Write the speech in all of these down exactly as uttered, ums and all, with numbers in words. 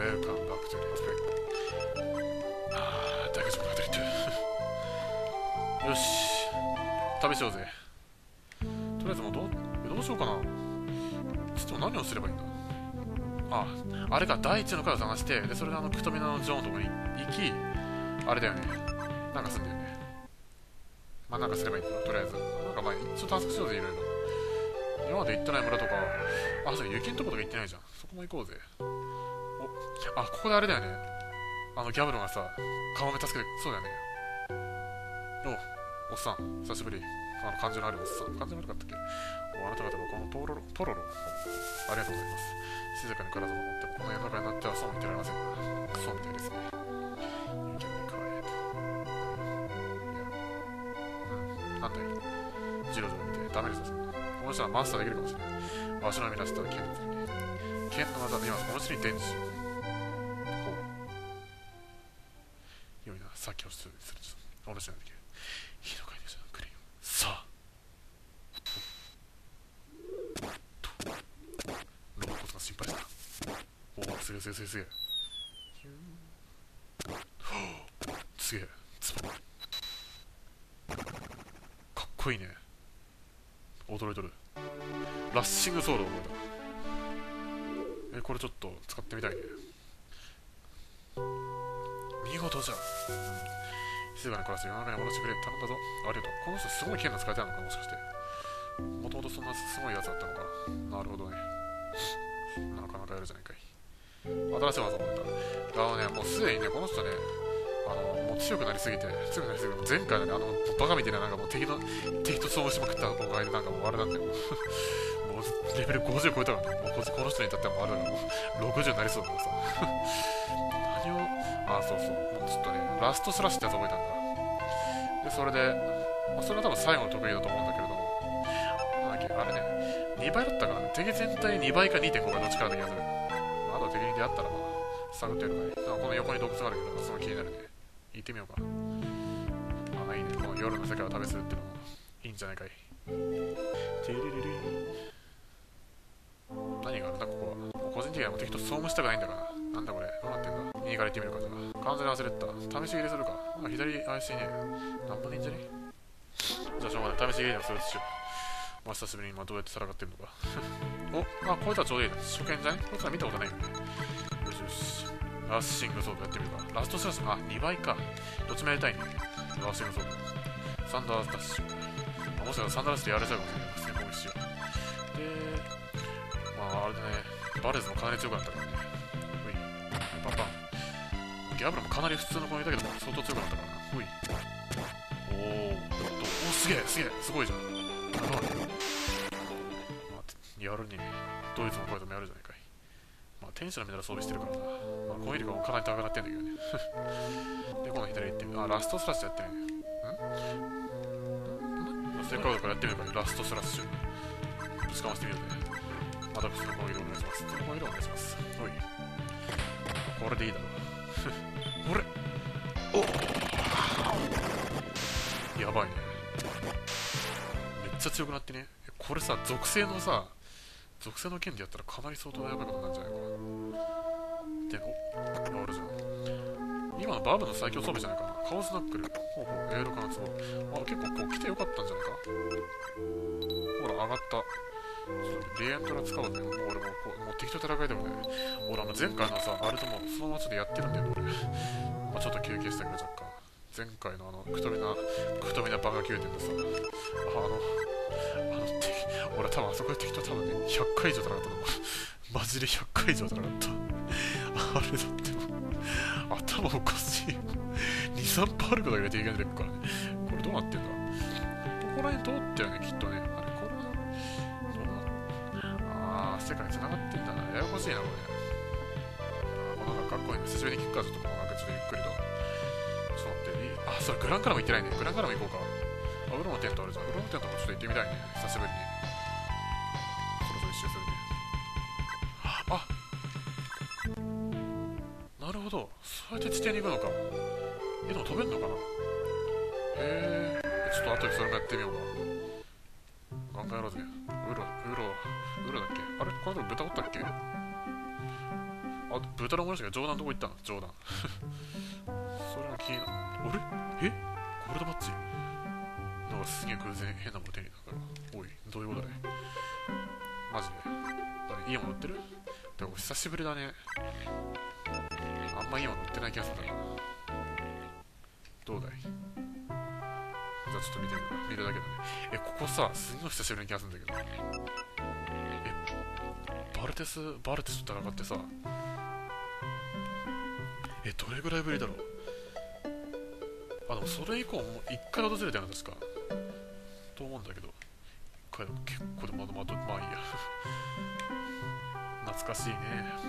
ェルカムバックトゥリスペクト。あー、大丈夫か、出ると。よし、旅しようぜ。とりあえずもうどう、どうしようかな。ちょっと何をすればいいんだ。あ、あれか、第一の階を探して、で、それであの、くとみのジョーのとこに行き、あれだよね。なんかすんだよね。まあ、なんかすればいいんだろ、とりあえず。なんかまあ、一応探索しようぜ、いろいろ。今まで行ってない村とか、あ、そう、雪のとことか行ってないじゃん。そこも行こうぜ。お、あ、ここであれだよね。あの、ギャブロがさ、カモメ助けて、そうだよね。お、おっさん、久しぶり。あの、感じのあるおっさん。感じの悪かったっけ。お、あなた方はこのトロロ、トロロ。ありがとうございます。静かに体を守っても、この世の中になってはそうも言ってられませんが、クソみたいですね。You can be quiet. うん、なんだい。ジロジロ見て、ダメですよ、そんな。この人はマスターできるかもしれない。わしの見出した剣の剣に。剣の技で今、この人に伝授しよう。ほう。よいな、さっきをするすると。お主なんできる。火の回転者のクレヨン。さあ。ロボットが心配した。おお、すげえすげえすげえすげえ。すげえ。ズボン。かっこいいね。驚いとる。ラッシングソードを覚えた。え、これちょっと使ってみたいね。見事じゃ。静かに暮らして世の中に戻してくれって頼んだぞ。ありがとう。この人すごい剣の使いたいのか、もしかして。もともとそんなすごいやつだったのか。なるほどね。なかなかやるじゃないかい。新しい技を覚えた。あのね、もうすでにね、この人ね、あの、もう強くなりすぎて、強くなりすぎて、前回のね、あの、バカみたいななんかもう敵の、敵と遭遇しまくった子がいる、なんかもうあれなんだよ。もうレベルごじゅう超えたからね。もうこの人に至ってはもうあれだから、もうろくじゅうになりそうだからさ。何を、あ、そうそう。もうちょっとね、ラストスラッシュってやつ覚えたんだ。で、それで、まあ、それは多分最後の得意だと思うんだけれども、なんだっけ、あれね、にばいだったかな。敵全体にばいか にてんご かどっちかだった気がする。あとは敵に出会ったらまあ、探ってやるかい。この横に洞窟があるけど、すごい気になるね。行ってみようか。ああ、いいね。この夜の世界を旅するってのもいいんじゃないかい。ティリリリ何があるんだ、ここは。個人的にはもう敵と遭遇したくないんだから。なんだこれ。どうなってんだ。右から行ってみるか、じゃあ。完全に忘れてた。試し入れするか。なんか左怪しいね。なんもねえんじゃね。じゃあしょうがない。試し入れでもするっしょ。まあ、久しぶりに今どうやって戦ってるのか。お、あ、こいつはちょうどいいな。初見じゃね。こいつは見たことないよね。よしよし。ラッシングソードやってみるか。ラストスラッシュ、あ、にばいか。どっちもやりたいね。ラッシングソード。サンダーダッシュ。あ、もしかしたらサンダーダッシュでやられちゃうかもしれないですね。攻撃しよう。で、まあ、あれでね、バレズもかなり強くなったからね。ほい。パンパン。ギャブラもかなり普通の攻撃だけど、相当強くなったからな。ほい。おー、お、すげえ、すげえ、すごいじゃん。やばい。まあ、やるね。ドイツもこうやってもやるじゃないかい。まあ、天使のメダル装備してるからな。まあ、攻撃力もかなり高くなってんだけどね。で、今度左行ってみる。あ、ラストスラッシュやってね。んせっかくだからやってみるから、ラストスラッシュ。ぶちかましてみようぜ。また普通の攻撃お願いします。普通の攻撃お願いします。おい。これでいいだろう。これおっやばいね。めっちゃ強くなってね。これさ、属性のさ、属性の剣でやったらかなり相当やばいことなんじゃないかな。で、お、あるじゃん。今のバブの最強装備じゃないかな。カオスナックル。ほうほう、エール感ツボ。あ、結構こう来てよかったんじゃないか。ほら、上がった。リエントラ使おうぜ。もう俺もこう、もう敵と戦いでもね。俺あの前回のさ、あれともそのままちょっとやってるんだよ、俺。まあ、ちょっと休憩したけど若干。前回のあの、くとみな、くとみなバカ宮殿でさ、あの、あの敵、俺多分あそこで敵と多分ね、ひゃっかい以上戦ったと思う。マジでひゃっかい以上戦った。あれだってもう、頭おかしい。に、さんパーあることが入れていけないからね。これどうなってんだ。ここら辺通ったよね、きっとね。あれ、これは、どうなあー、世界繋がってんだな。ややこしいな、これ。あー、このなんかかっこいいね。久しぶりに聞くか、ちょっとこのなんかちょっとゆっくりと。ちょっと待って、あ、それグランからも行ってないね。グランからも行こうか。あ、ウロのテントあるじゃん。ウロのテントもちょっと行ってみたいね。久しぶりに。そろそろ一周するね。あ、なるほど。そうやって地底に行くのか。え、でも飛べんのかな。へえ。ちょっと後でそれもやってみようか。ガンガンやろうぜ。ウロ、ウロ、ウロだっけ。あれこの時豚おったっけ。あ、 あと豚の思い出したけど、冗談どこ行ったの冗談。それが気になる。あれえゴールドバッジなんかすげえ偶然変なもの手に入れたから。おい、どういうことだいマジで。誰いいもの売ってるでも久しぶりだね。あんまいいもの売ってない気がするんだな。どうだいじゃあちょっと見てみる見るだけだね。え、ここさ、すんごい久しぶりな気がするんだけど。え、バルテス、バルテスと戦ってさ、え、どれぐらいぶりだろう。あ、でもそれ以降も一回訪れたよな、確か。と思うんだけど。一回だと結構でまだまだ、まあいいや。懐かしいね。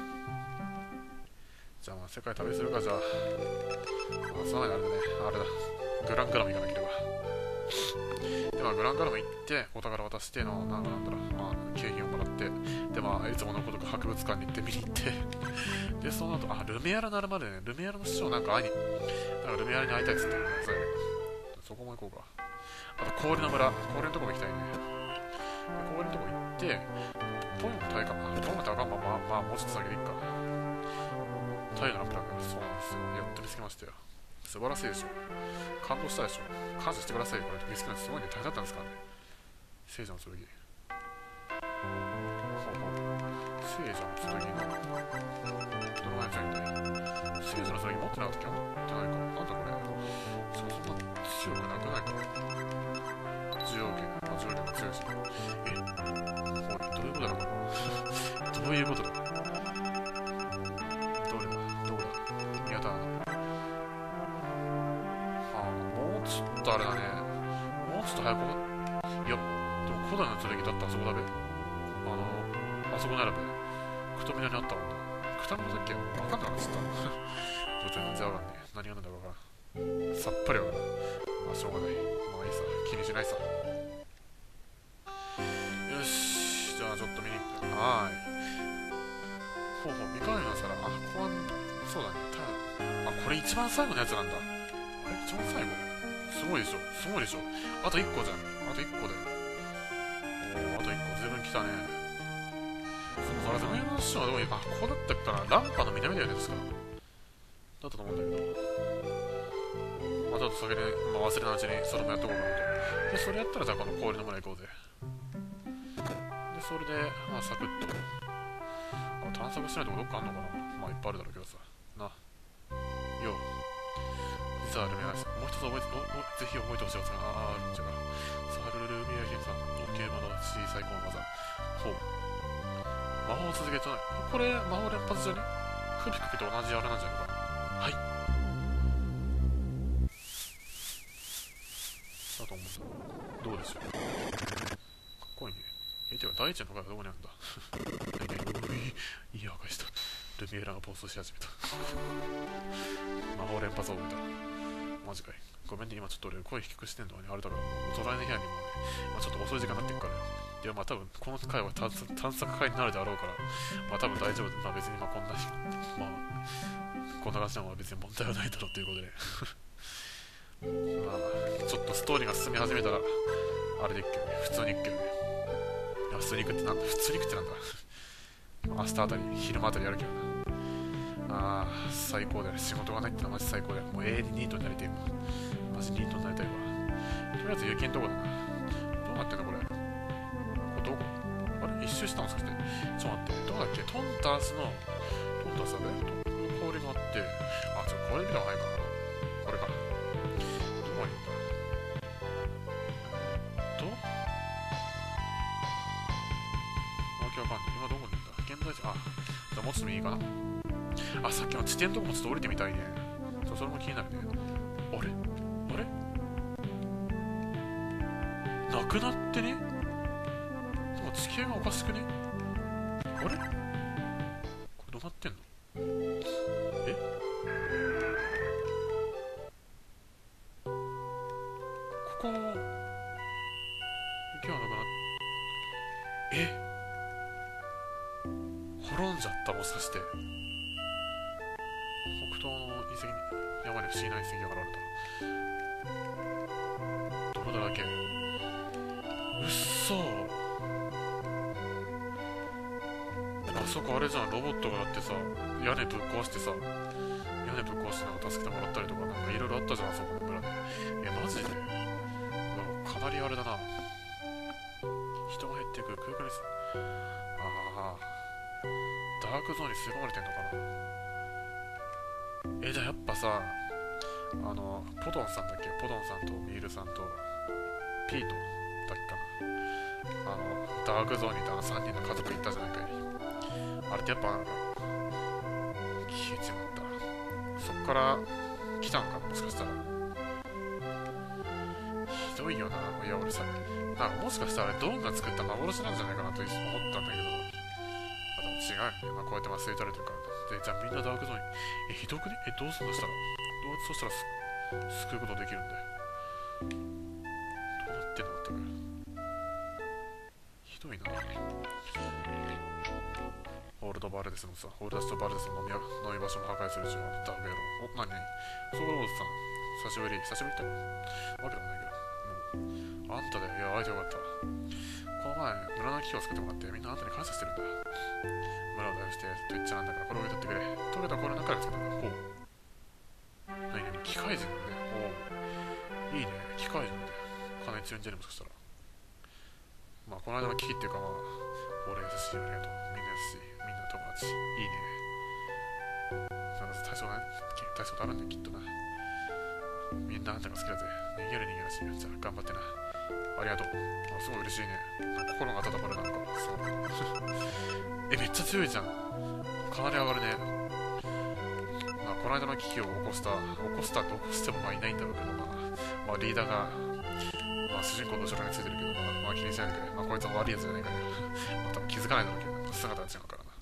じゃあまあ世界旅するか、じゃあ。あ、さらにあれだね。あれだ。グラングラム行かなければ。で、まあグラングラム行って、お宝渡しての、なんかなんだろう、まあ、景品をもらって、で、まあ、いつものことか博物館に行って見に行って、で、その後、あ、ルメアラなるまでね、ルメアラの師匠なんか会いに、なんかルメアラに会いたいっつってるね、それ。そこも行こうか。あと、氷の村、氷のとこも行きたいね。で氷のとこ行って、ポイも高いかな。ポイも高いか、まあまあ、まあ、もうちょっと下げでいいか。太陽のランプラグ、そうなんですよ。やっと見つけましたよ。素晴らしいでしょ。感動したでしょ。感謝してくださいよ。これ見つけるのすごいね。大変だったんですからね。聖女の剣。聖女の剣のどの前じゃない聖女の剣持ってなかったっけ持ってないか。なんだこれ。そうそんな強くなくないか。需要権。まあ、需要権が強いし。えこれどういうことだろうこれ。どういうことだどれだどうだ宮田アナ。はあ、もうちょっとあれだね。もうちょっと早くいや、でも古代の剣だったあそこだべ。あの、あそこならべ。くとみなにあったもんな。くたみのだっけわかんなかった。全然わかんねえ。何がなんだかわからん。さっぱりわからん。まあしょうがない。まあいいさ。気にしないさ。よし。じゃあちょっと見に行く。はーい。ほうほう、三上の皿。あ、ここは、そうだね。ただ、あ、これ一番最後のやつなんだ。あれ一番最後すごいでしょ。すごいでしょ。あといっこじゃん。あといっこだよ。おー、あといっこ。随分来たね。そう、あれ、上の師匠はどこに、あ、ここだったっけかな。ランパの南だよね、ですか。だったと思うんだけど。まあ、ちょっとそれで、まあ、忘れないうちにそれもやっとこうかなと。で、それやったら、じゃあこの氷の村行こうぜ。で、それで、まあ、サクッと。探索しないとこどっかあんのかな。まあ、いっぱいあるだろうけどさ。な。よう。実はルミアです。もう一つ覚えて、お、お、ぜひ覚えてほしいやつが、あ、あるんじゃが。さあ、ルルルミアヒンさん、オッケーマの小さいコマ技。ほう。魔法を続けてない。これ、魔法連発じゃねクピクピと同じあれなんじゃないかな。はい。だと思うんだ。どうでしょう。かっこいいね。え、てか、大地の方がどこにあるんだいい赤い人。ルミエラが暴走し始めた。魔法連発を覚えた。マジかい。ごめんね、今ちょっと俺声低くしてんのはね、あれだから、隣の部屋にもね、今ちょっと遅い時間になってるからよ。いや、まあ多分、この回は探索会になるであろうから、まあ多分大丈夫。まあ別にまあこんな、まあ、こんな感じなのは別に問題はないだろうということで。まあ、ちょっとストーリーが進み始めたら、あれでいっけどね、普通に行くけどね。いや、普通に行くってなんだ、普通に行くってなんだ。明日あたり、昼間あたりやるけどな。ああ、最高だよ。仕事がないってのはマジ最高だよ。もう永遠にニートになりたいわ。マジニートになりたいわ。とりあえず雪のとこだな。どうなってんのこれ。これどこあれ一周したんですかね。ちょっと待って。どうだっけトンタースの、トンタースだね。氷があって、あ、ちょっとこれ見た方がいいかな。これか。どこにいんだとわけわかんない。今どこにいんだ現在地、あ、じゃあもうちょっと右かな。あ、さっきの地点のとこもちょっと降りてみたいね。そう、それも気になるね。あれあれなくなってねでも地形がおかしくねあれこれどうなってんのえここ、池はなくなっえ滅んじゃったもしかして。北東の遺跡に山に不思議な遺跡が現れた。泥だらけ。うっそー。あ、 そこあれじゃん、ロボットがあってさ、屋根ぶっ壊してさ、屋根ぶっ壊してなんか助けてもらったりとか、なんかいろいろあったじゃん、あそこの村で。え、マジで、うわ、かなりあれだな。人が減っていく、空間にす、ああ、ダークゾーンに吸い込まれてんのかな。え、じゃあやっぱさ、あの、ポドンさんだっけ、ポドンさんとミールさんと、ピートだっけかな。あの、ダークゾーンにいたあのさんにんの家族いたじゃないかい。あれってやっぱなんか、消えちまった。そっから来たのかな、もしかしたら。ひどいよな、いや俺さ、なんかもしかしたらあれドンが作った幻なんじゃないかなと思ったんだけど、あ、でも違うよね。まあ、こうやって麻酔打たれてるから。で、じゃあみんなダークゾーンに、え、ひどくね、え、どうすんのしたら、どうやってそしたらす救うことできるんだよ。どうなってんのってくる。ひどいな。オールドバルデスのさ、オールダスとバルデスの飲み飲み場所も破壊するじゃん、ダーク野郎。お、なになにソウルローズさん、久しぶり、久しぶりってわけでもないけど。もう、あんただよ、いや、会えてよかった。この前、村の木を作ってもらって、みんなあんたに感謝してるんだ。村を大して、と言っちゃなんだから、これを受け取ってくれ。溶けたこれ中から作ったんだ。ほう。なになに、機械人だね。おう。いいね、機械人だよ。金強いんじゃね、もしかしたら。まあ、この間の危機っていうか、まあ、俺優しいよ、ありがとう。みんな優しい。みんな友達。いいね。なんか大将な、大将とあるんだよ、きっとな。みんなあんたが好きだぜ。逃げる逃げるしい。じゃあ、頑張ってな。ありがとう。あ、すごい嬉しいね。心が温まる、なんか。そう。え、めっちゃ強いじゃん。かなり上がるね。まあ、この間の危機を起こした、起こしたって起こしてもまあいないんだろうけど、まあ、まあ、リーダーが、まあ、主人公の後ろについてるけど、まあ、まあ、気にしないでくれ。まあ、こいつは悪いやつじゃないから、まあ、多分気づかないだろうけど、姿が違うからな。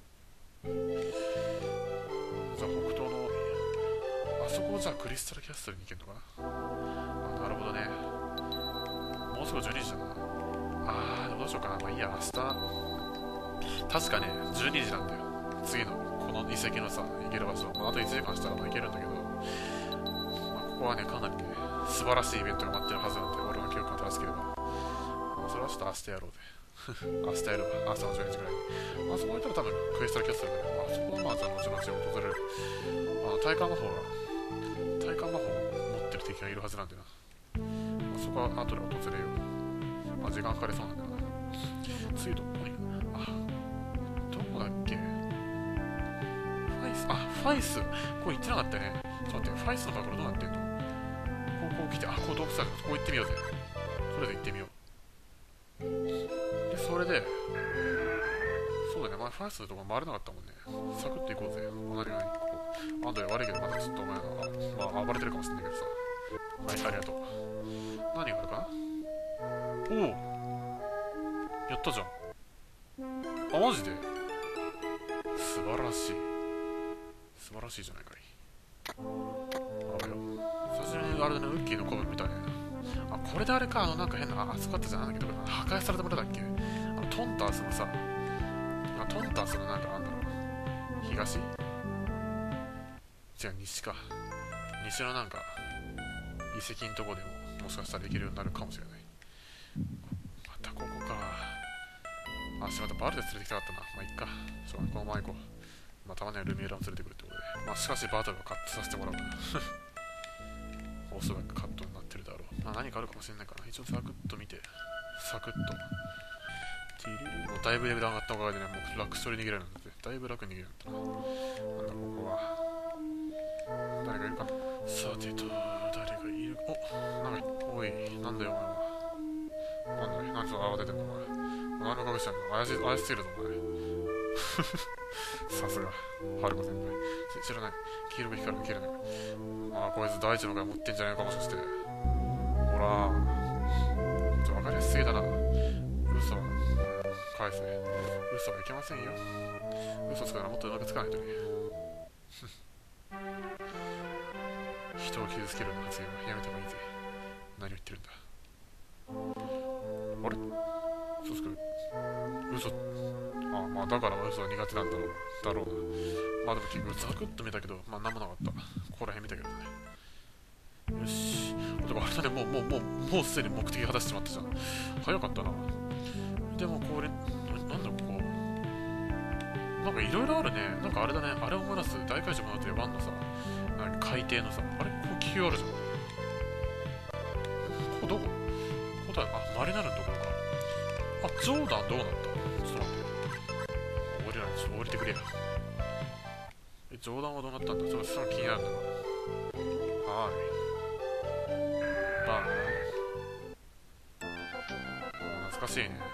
じゃあ、北東の、あそこをじゃあクリスタルキャストルに行けるのかな。あ、なるほどね。もうすぐじゅうにじだな。あー、でもどうしようかな。まあいいや、明日、確かね、じゅうにじなんだよ。次の、この遺跡のさ、行ける場所。まあ、あといちじかんしたらまあ行けるんだけど、まあ、ここはね、かなりね、素晴らしいイベントが待ってるはずなんで、俺の記憶が正しければ。まあ、それはちょっと明日やろうぜ。明日やるわ。朝のじゅうにじぐらいに。まあ、そこ行ったら多分クリスタルキャストルだけど、まあ、そこはまあ、じゃあ後々訪れる。あの、体感魔法が、体感魔法を持ってる敵がいるはずなんでな。まあ、そこは後で訪れよう。まあ、時間かかりそうなんだよな。次どこに、あ、どこだっけ、ファイス、あ、ファイス。これ行ってなかったね。ちょっと待って、ファイスのところどうなってんの。こう、こう来て、あ、こう洞窟ある。こう行ってみようぜ。それで行ってみよう。で、それで、そうだね、まあ、ファイスのところ回れなかったもんね。サクッと行こうぜ。何々こう。アンドレ悪いけど、まだちょっとお前ら、まあ、暴れてるかもしれないけどさ。はい、ありがとう。何があるかな。おお、やったじゃん。あ、マジで素晴らしい。素晴らしいじゃないかい。あれよ。久しぶりにあれだね、ウッキーのコブみたいね。あ、これであれか、あの、なんか変な、あ、あそこあったじゃん、なんだけど、破壊された村だっけ。あの、トンタースのさ、あ、トンタースのなんか、なんだろう。東？違う、西か。西のなんか、遺跡のとこでも、もしかしたらできるようになるかもしれない。またここか。あ、しまった、バルデ連れてきたかったな。まあ、いっか。しょうがない、このまま行こう。まあ、たまにはルミエラを連れてくるってことで。まあ、しかし、バトルはカットさせてもらうかな。おそらくカットになってるだろう。まあ、何かあるかもしれないから、一応サクッと見て、サクッと。ティリリもうだいぶレベル上がったおかげでね、もう楽勝で逃げられるんだって。だいぶ楽に逃げられるんだな。なんだ、ここは。誰がいるか。さてと、誰がいる。お、なんか、おい、なんだよ、お前は。なんだよ、なんちょっと慌ててんの、お前。何の隠したんだ、怪し、怪しすぎるぞ、お前。さすが、はるか先輩。知らない。黄色く光るの切れない。ああ、こいつ大地の貝持ってんじゃないかもしかして。ほらー。ちょ、わかりやすすぎだな。嘘は、返せ。嘘はいけませんよ。嘘つくならもっとうまくつかないとね。人を傷つけるような発言はやめた方がいいぜ。何を言ってるんだ。あれ嘘つく。嘘。ああ、まあだから嘘は苦手なんだろうだろうな。まあでも結局ザクッと見たけど、まあなんもなかった。ここら辺見たけどね。よし。でもあれだね、もうもうもうもうすでに目的果たしてしまったじゃん。早かったな。でもこれ、なんだここ。 なんかいろいろあるね。なんかあれだね。あれを思い出す。大海賊のってワンのさ、なんか海底のさ、あれここ気球あるじゃん。ここどこここだよ。あ、マリナルのところか。あ、ジョーダンどうなった？ちょっと待って。降りない。ちょっと降りてくれや。え、ジョーダンはどうなったんだ？ちょっとその気になるんだな。はーい。バーね。懐かしいね。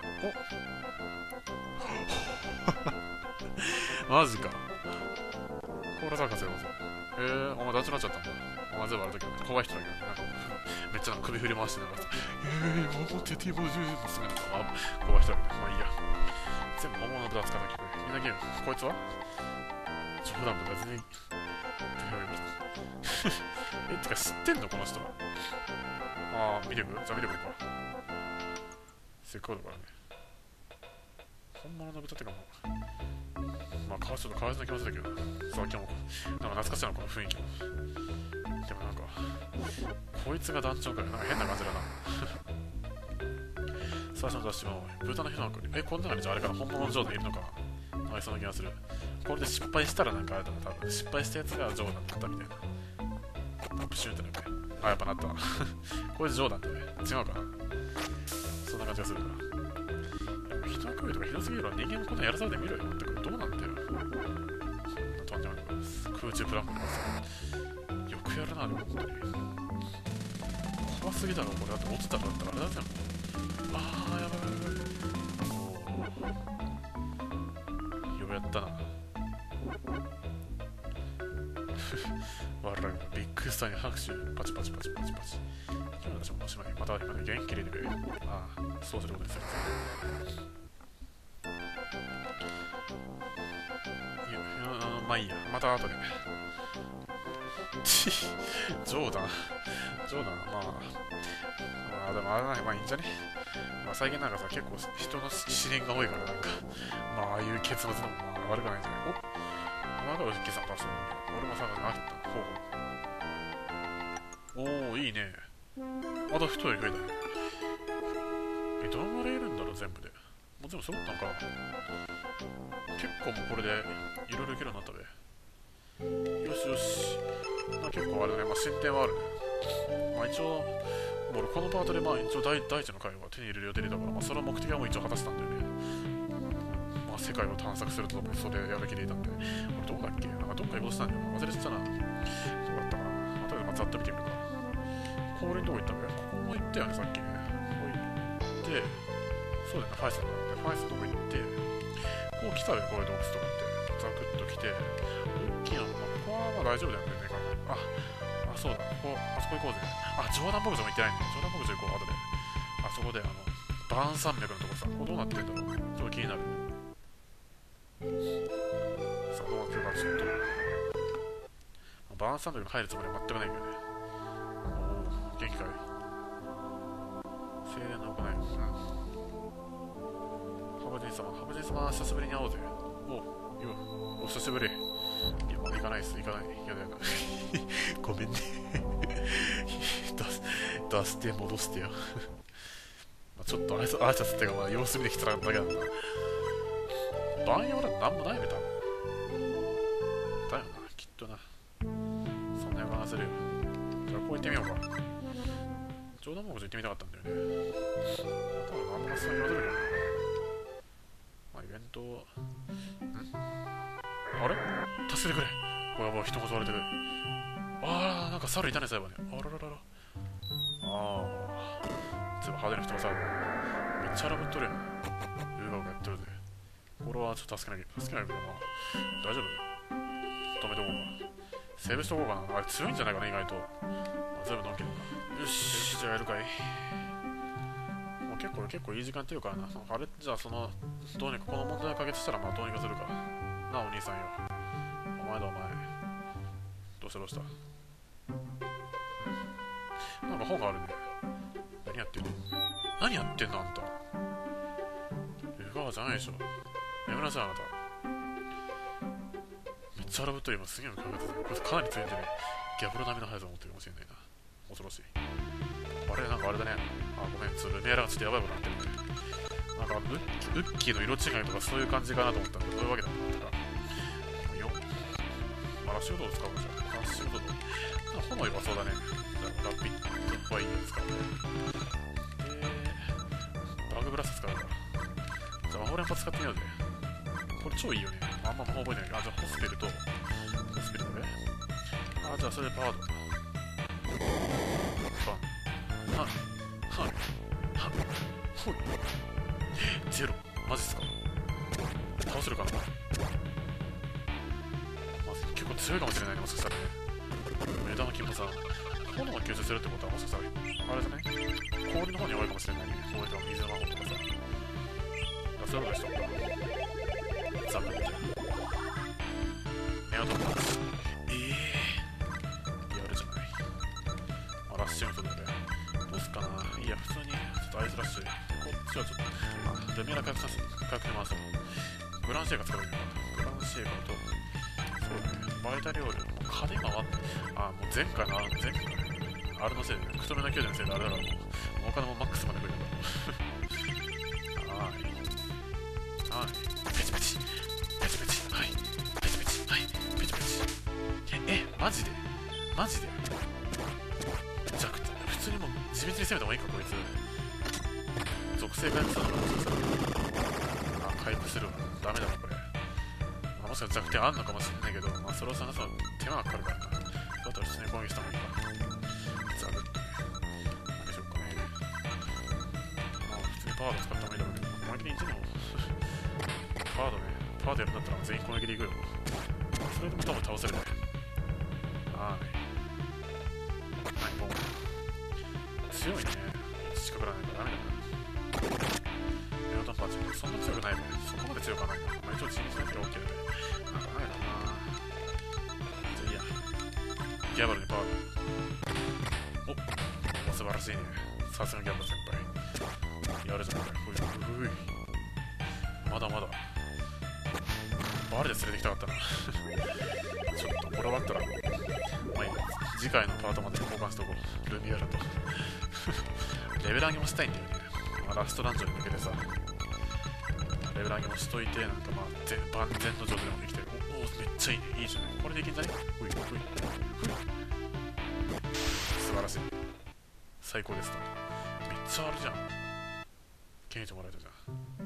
おマジか。コーラサーカスやろうぞ。えー、お前ダチになっちゃったんだ。お前全部あるときは怖い人だけどね。なんかめっちゃ首振り回してながらさ、えー、もうテティボジューのすぐなんか、あ、怖い人だけど、まあいいや。全部本物の豚使ったけど、みんなゲーム。こいつは冗談とか全然。え、てか知ってんのこの人は。あー、見てく？じゃあ見てくれか。せっかくだからね。本物の豚ってかもう、まあかわちょっとかわいそうな気もするけど、さっきもなんか懐かしいなこの雰囲気も。でもなんかこいつが団長かよ。なんか変な感じだな。最初の雑誌も豚の日の中に、え、この中にじゃああれかな、本物のジョーダンいるのかな。ありそうな気がする。これで失敗したらなんかあれだな、多分失敗したやつがジョーダンだったみたいな。プシューってなって、あ、やっぱなったわ。これジョーダンだね。違うかな。そんな感じがするから。人の声とかひどすぎるわ。人間のことやらされてみろよ。ってかどうなんだよ。そんなとんでもない空中プランクとかさ。よくやるな、でも本当に。怖すぎだろ、これ。だって落ちたらだったらあれだぜ。あー、やばいやばいやばい。よくやったな。我らがビッグスターに拍手。パチパチパチパチパチ。今日私もおしまい。また今ね、元気でいてくれ。ああ、そうすることですよ。まあいいや、また後で。ジョーダンジョーダン、まあ、まあでもあれだね、まあいいんじゃね。まあ最近なんかさ、結構人の試練が多いから、なんか、まあああいう結末でもまあ悪くないんじゃない。おまだおじけさん出してる。俺もさ、なった。ほうほう。おー、いいね。また太い増えたね。え、どのぐらいいるんだろう、全部で。もう全部揃ったのか。結構もうこれでいろいろいけるようになったべ。よしよし。まあ、結構あれね、まあ、進展はあるね。まあ一応、もう俺このパートでまあ一応第第一の回は手に入れる予定だから、まあその目的はもう一応果たしたんだよね。まあ世界を探索するとともにそれやる気でいたんで、俺どこだっけ？なんかどっか移動したんだよな。忘れてたな。どこだったかな。またでまあざっと見てみるか。氷のとこ行ったべ。ここも行ったよね、さっきね。ここ行って、そうだよね、ファイスのとこ行って、ファイスのとこ行って、こう来たべ、こういう洞窟とかって。ザクッと来て、大きいの、まあ、ここはまあ大丈夫だよね、あ、あ、そうだ、ここ、あそこ行こうぜ。あ、ジョーダン牧場も行ってないね。ジョーダン牧場行こう、後で。あそこで、あの、バーン山脈のとこさ、ここどうなってんだろう。ちょっと気になる。さあ、どうなってるか、ちょっと。バーン山脈に入るつもりは全くないけどね。おお、元気かい。静電の行い。うん。ハブジン様、ハブジン様、久しぶりに会おうぜ。おう、よう、お久しぶり。いや、まだ行かないです、行かない。やだやだ。ごめんね。出, 出して戻してよ。まあちょっと挨拶挨拶っていうか、まあ様子見てきただけなんだ。万葉なんてなんもないべ、多分。だよな、きっとな。そんな山話せるよ。じゃあこう行ってみようか。冗談も行ってみたかったんだよね。多分何も先言わせるけどね。まあイベント、んあれ助けてくれ。これはもう一言言われてる。あー、なんか猿いたね、最後ね。あらららら。あー。全部派手な人がさ、めっちゃ荒ぶっとるやん。遊楽やってるぜ。これはちょっと助けなきゃ、助けないけど、まあ、大丈夫止めとこうか。セーブしとこうかな。あれ強いんじゃないかな、意外と。まあ、全部のんけるか。よし、じゃあやるかい。もう結構、結構いい時間っていうからな。あれ、じゃあその、どうにかこの問題を解決したら、まあどうにかするか。なあ、お兄さんよ。お前だ、お前。どうしたどうした。なんか本があるね。何やってんの？何やってんのあんた。湯川じゃないでしょ。やめなさいあなた。めっちゃ荒ぶっとり今すげえの考えてた。これかなり強いんじゃねギャブロ並みの速さを持ってるかもしれないな。恐ろしい。あれなんかあれだね。あ、ごめん。ちょっとルメアラがちょっとやばいことになってるね。なんかウッキーの色違いとかそういう感じかなと思ったんだけど、そういうわけだったか。 嵐うどを使うかじゃん。嵐うどの炎弱そうだね。ラピッドはいいやつ使うね。でバグブラスト使うから、じゃあ魔法連発使ってみようぜ。これ超いいよね。あんま魔法覚えてないけど、あ、じゃあホスペルとホスペルだね。あ、じゃあそれでパワードバンはいはいはいほいゼロ。マジっすか。倒せるかな。まず結構強いかもしれないね、もしかしたらね。枝の金もさ、炎を吸収するってことはもしかしたらあれだね、氷の方に弱いかもしれないね。氷とか水の魔法とかさ、そういうことでしょうか。ザブってメアドンパンチ、ええー、やるじゃない。まあ、ラッシュメソッドでどうすっかな。いや、普通にちょっとアイスラッシュ、こっちはちょっとあルミエラ回復させ回復に回そう。グランシェーカー使うよ。グランシェーカーとそうね、バイタリオール金回って、あ、もう前回の前回あれのせいでね、クトメの宮殿のせいであれだから、もうお金もマックスまで増えるからはいはい、ペチペチペチペチ、はいペチペチ、はいペチペチ、え、マジでマジでじゃあ普通にもう地道に攻めた方がいいか、こいつ属性回復するのかもしれない。あ、回復するわ。ダメだなこれ。まあ、もしかしたら弱点あんのかもしれないけど、まあそれを探すの手間がかかるからな。だったら普通に攻撃した方がいいか。ザブッとね。何でしょうかね。まあ普通にパワード使った方がいいだろうけど、攻撃でいちのパワードね、パワードやるんだったら全員攻撃でいくよ。それでも多分倒せるね。はい。はい、もう強いね。近くらないからダメだな。メロトンパンチ、そんな強くないね。そこまで強くはないな。まあ、一応地味しなきゃ OK だね。なんかないだな。じゃあいいや。ギャバルにパワード。お、お素晴らしいね。さすがギャバル先輩。やるじゃん、これ。ふいふい。まだまだ。バルで連れてきたかったな。ちょっとこれ終わったら、まあいいや。次回のパートまで交換しとこう。ルミエラと。レベル上げもしたいんだよね。まあ、ラストダンジョンに向けてさ、レベル上げもしといて、なんかまあ、万全の状態でもできてる。おお、めっちゃいいね。いいじゃない。これでいけんじゃね。ふいふいふい。素晴らしい。最高ですと。めっちゃあるじゃん。権利もらえたじゃん。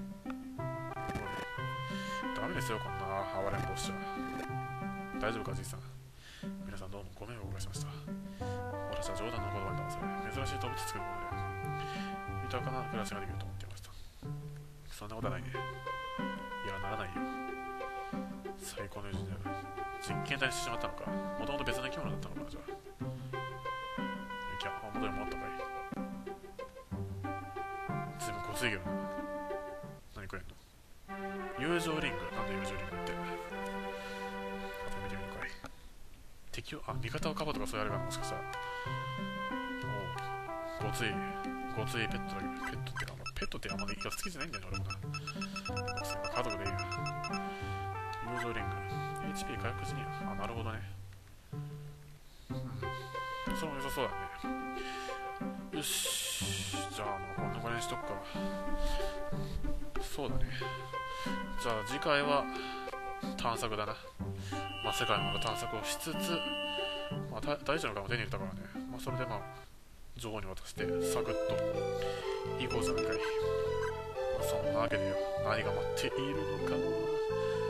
ダメですよ、こんな哀れん坊しちゃ。大丈夫か、じいさん。皆さんどうもご迷惑をおかけしました。私は冗談の言葉に騙され、珍しい動物作ることで、豊かな暮らしができると思っていました。そんなことはないね。いや、ならないよ。最高の友人だよ。実験体にしてしまったのか。もともと別の生き物だったのかな、じゃあ。いや、元に戻ったかい。ずいぶん小すぎるな。何くれんの。友情リング。なんだ友情リングって。あと見てみるかい。敵を、あ、味方をかばうとかそういうあれかな、もしかしたら。おう、ごつい、ごついペットだけど、ペットってか、ペットってあんまり言い方好きじゃないんだよね、俺もな。家族でいいや。友情リング。エイチピー 回復時に、あ、なるほどね。うん。それも良さそうだね。よし。じゃあ、もうこんなこれにしとくか。そうだね。じゃあ、次回は探索だな。まあ、世界の探索をしつつ、まあ、大事なのからも手に入れたからね。まあ、それでまあ、女王に渡して、サクッと行こうじゃないかい。まあ、そんなわけでよ、何が待っているのかな。